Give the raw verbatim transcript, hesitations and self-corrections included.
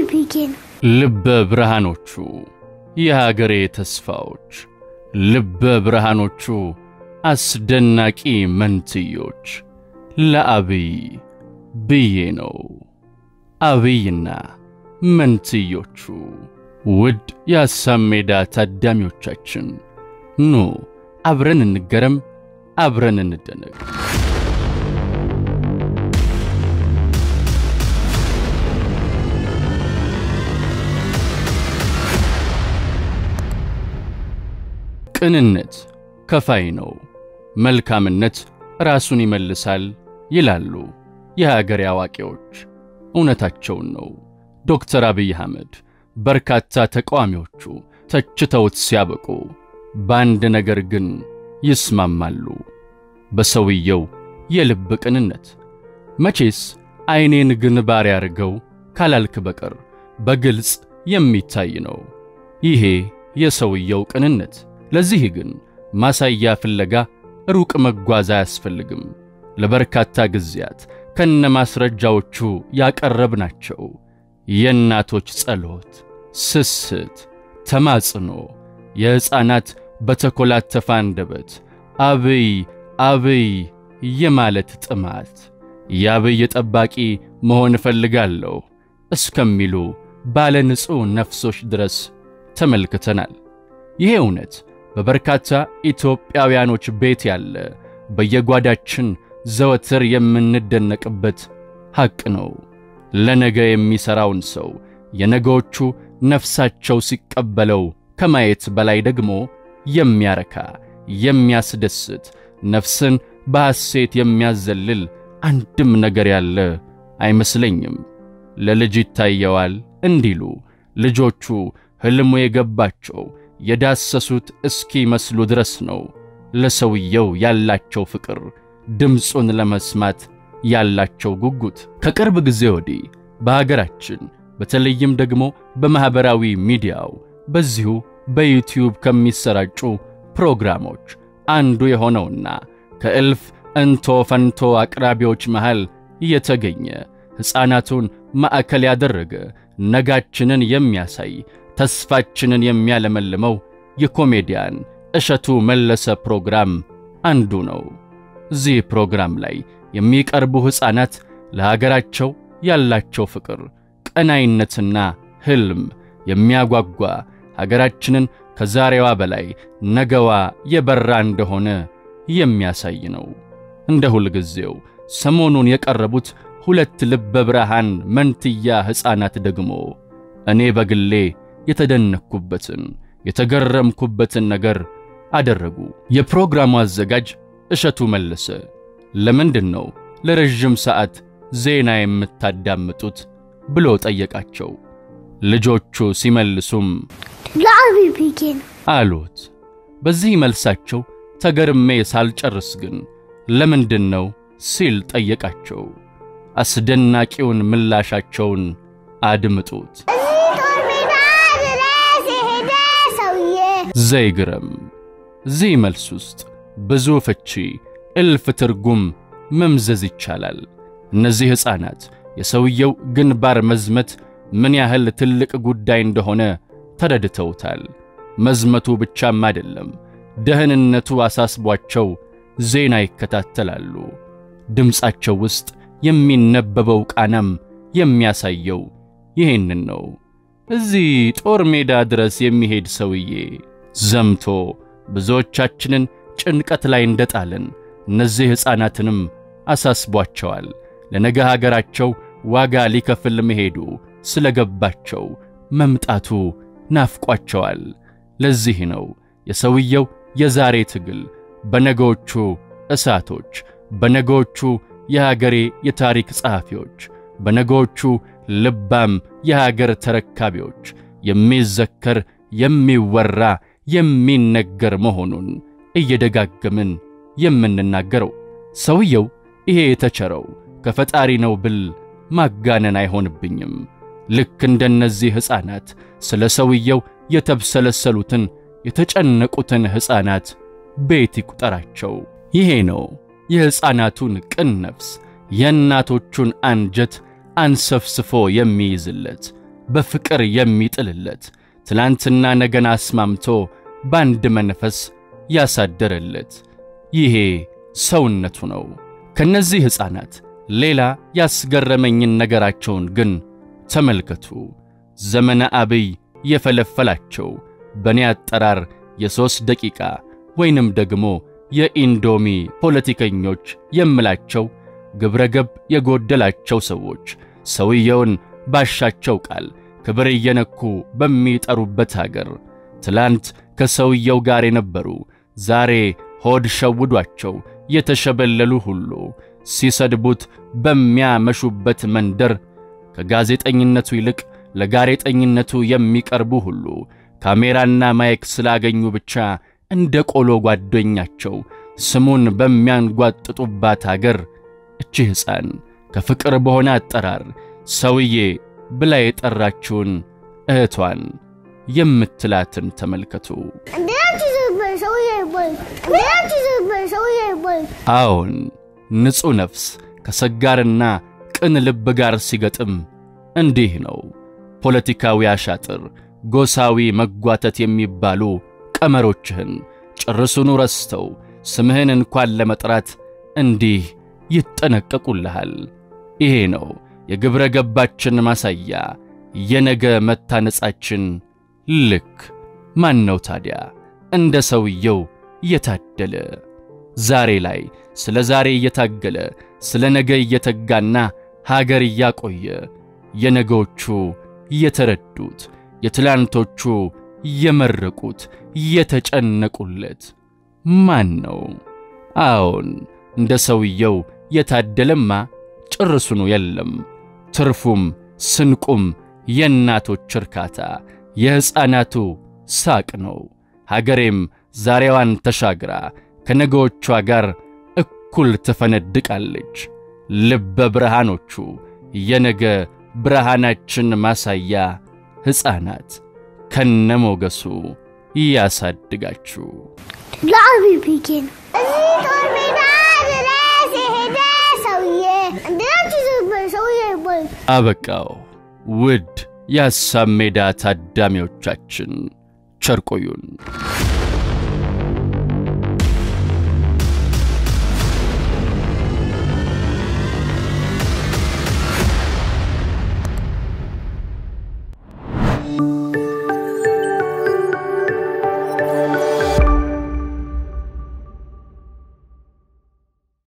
begin? ልበ ብርሃኖቹ የሀገሬ ተስፋዎች ልበ ብርሃኖቹ አስደናቂ መንትዮች ለአብይ ብዬ ነው አብይና መንትዮቹ ውድ የሀሳብ ሜዳ ታዳሚዎቻችን ኑ አብረን እንገረም አብረን እንደነቅ ቅንነት ከፋይ ነው መልካምነት ራሱን ይመልሳል ይላሉ የሀገር ያዋቂዎች እውነታቸውን ነው ዶክተር አብይ አህመድ በርካታ ተቃዋሚዎቹ ተችተውት ሲያበቁ ባንድ ነገር ግን ይስማማሉ በሰውየው የልብ ቅንነት መቼስ አይኔን ግንባር ያርገው ካላልክ በቀር በግልጽ የሚታይ ነው ይሄ የሰውየው ቅንነት ለዚህ ግን ማሳያ ፍለጋ ሩቅ መጓዝ አያስፈልግም ለበርካታ ጊዜያት ከነ ማስረጃዎቹ ያቀረብናቸው የእናቶች ጸሎት ስስት ተማጽኖ የሕፃናት በተኮላተፈ አንደበት አብይ አብይ የማለት ጥማት የአብይ ጠባቂ መሆን እፈልጋለሁ እስከሚሉ ባለ ንጹህ ነፍሶች ድረስ ተመልክተናል ይሄ እውነት በበርካታ ኢትዮጵያውያኖች ቤት ያለ በየጓዳችን ዘወትር የምንደነቅበት ሐቅ ነው ለነገ የሚሰራውን ሰው የነገዎቹ ነፍሳቸው ሲቀበለው ከማየት በላይ ደግሞ የሚያረካ የሚያስደስት ነፍስን በሐሴት የሚያዘልል አንድም ነገር ያለ አይመስለኝም ለልጅ ይታየዋል እንዲሉ ልጆቹ ህልሙ የገባቸው የዳሰሱት እስኪ መስሉ ድረስ ነው ለሰውየው ያላቸው ፍቅር ድምጹን ለመስማት ያላቸው ጉጉት ከቅርብ ጊዜ ወዲህ በሀገራችን በተለይም ደግሞ በማህበራዊ ሚዲያው በዚሁ በዩቲዩብ ከሚሰራጩ ፕሮግራሞች አንዱ የሆነውና ከእልፍ እንቶ ፈንቶ አቅራቢዎች መሃል የተገኘ ሕፃናቱን ማዕከል ያደረገ ነጋችንን የሚያሳይ ተስፋችንን የሚያለመልመው የኮሜዲያን እሸቱ መለሰ ፕሮግራም አንዱ ነው እዚህ ፕሮግራም ላይ የሚቀርቡ ሕፃናት ለሀገራቸው ያላቸው ፍቅር ቀናይነትና ህልም የሚያጓጓ ሀገራችንን ከዛሬዋ በላይ ነገዋ የበራ እንደሆነ የሚያሳይ ነው እንደ ሁሉ ጊዜው ሰሞኑን የቀረቡት ሁለት ልበ ብርሃን መንትያ ሕፃናት ደግሞ እኔ በግሌ የተደነኩበትን የተገረምኩበትን ነገር አደረጉ የፕሮግራሙ አዘጋጅ እሸቱ መለሰ ለምንድነው ለረጅም ሰዓት ዜና የምታዳምጡት ብሎ ጠየቃቸው ልጆቹ ሲመልሱም ለአብይ begin አሉት በዚህ መልሳቸው ተገርሜ ሳልጨርስ ግን ለምንድነው ሲል ጠየቃቸው አስደናቂውን ምላሻቸውን አድምጡት ዘይግረም ዚህ መልስ ውስጥ ብዙ ፍቺ እልፍ ትርጉም መምዘዝ ይቻላል እነዚህ ሕፃናት የሰውየው ግንባር መዝመት ምን ያህል ትልቅ ጉዳይ እንደሆነ ተረድተውታል መዝመቱ ብቻም አይደለም ደህንነቱ አሳስቧቸው ዜና ይከታተላሉ ድምጻቸው ውስጥ የሚነበበው ቃናም የሚያሳየው ይሄንን ነው እዚህ ጦር ሜዳ ድረስ የሚሄድ ሰውዬ ዘምቶ ብዙዎቻችንን ጭንቀት ላይ እንደጣለን እነዚህ ሕፃናትንም አሳስቧቸዋል ለነገ ሀገራቸው ዋጋ ሊከፍል መሄዱ ስለገባቸው መምጣቱ ናፍቋቸዋል ለዚህ ነው የሰውየው የዛሬ ትግል በነገዎቹ እሳቶች በነገዎቹ የሀገሬ የታሪክ ጸሐፊዎች በነገዎቹ ልባም የሀገር ተረካቢዎች የሚዘከር የሚወራ የሚነገር መሆኑን እየደጋገምን የምንናገረው ሰውየው ይሄ የተቸረው ከፈጣሪ ነው ብል ማጋነን አይሆንብኝም ልክ እንደነዚህ ሕፃናት ስለ ሰውየው የተብሰለሰሉትን የተጨነቁትን ሕፃናት ቤት ይቁጠራቸው ይሄ ነው የሕፃናቱን ቅን ነፍስ የእናቶቹን አንጀት አንሰፍስፎ የሚይዝለት በፍቅር የሚጥልለት ትላንትና ነገን አስማምቶ ባንድ መንፈስ ያሳደረለት ይሄ ሰውነቱ ነው። ከነዚህ ሕፃናት ሌላ ያስገረመኝን ነገራቸውን ግን ተመልከቱ። ዘመነ አብይ የፈለፈላቸው በኔ አጠራር የሶስት ደቂቃ ወይንም ደግሞ የኢንዶሚ ፖለቲከኞች የምላቸው ግብረገብ የጎደላቸው ሰዎች ሰውየውን ባሻቸው ቃል ክብር እየነኩ በሚጠሩበት ሀገር ትላንት ከሰውየው ጋር የነበሩ ዛሬ ሆድ ሸውዷቸው የተሸበለሉ ሁሉ ሲሰድቡት በሚያመሹበት መንደር ከጋዜጠኝነቱ ይልቅ ለጋዜጠኝነቱ የሚቀርቡ ሁሉ ካሜራና ማይክ ስላገኙ ብቻ እንደ ቆሎ ጓደኛቸው ስሙን በሚያንጓጥጡባት ሀገር እቺ ሕፃን ከፍቅር በሆነ አጠራር ሰውዬ ብላ የጠራችውን እህቷን የምትላትን ተመልከቱ። አዎን ንጹሕ ነፍስ ከሰጋርና ቅን ልብ ጋር ሲገጥም እንዲህ ነው። ፖለቲካዊ አሻጥር፣ ጎሳዊ መጓተት የሚባሉ ቀመሮችህን ጭርሱኑ ረስተው ስምህን እንኳን ለመጥራት እንዲህ ይጠነቀቁልሃል። ይሄ ነው የግብረ ገባችን ማሳያ፣ የነገ መታነጻችን ልክ። ማን ነው ታዲያ እንደ ሰውየው የታደለ? ዛሬ ላይ ስለ ዛሬ እየታገለ ስለ ነገ እየተጋና ሀገር እያቆየ የነገዎቹ የተረዱት የትላንቶቹ የመረቁት የተጨነቁለት ማን ነው? አዎን እንደ ሰውየው የታደለማ ጭርሱኑ የለም። ትርፉም ስንቁም የእናቶች እርካታ የሕፃናቱ ሳቅ ነው። ሀገሬም ዛሬዋን ተሻግራ ከነገዎቿ ጋር እኩል ትፈነድቃለች። ልበ ብርሃኖቹ የነገ ብርሃናችን ማሳያ ሕፃናት ከነሞገሱ ያሳድጋችሁ። ላቪ ቢጊን እዚህ ጦር ሜዳ ድረስ የሄደ ሰውዬ እንዴት ይዘበል ሰውዬ ይባል። አበቃው። ውድ የሐሳብ ሜዳ ታዳሚዎቻችን ቸር ቆዩን።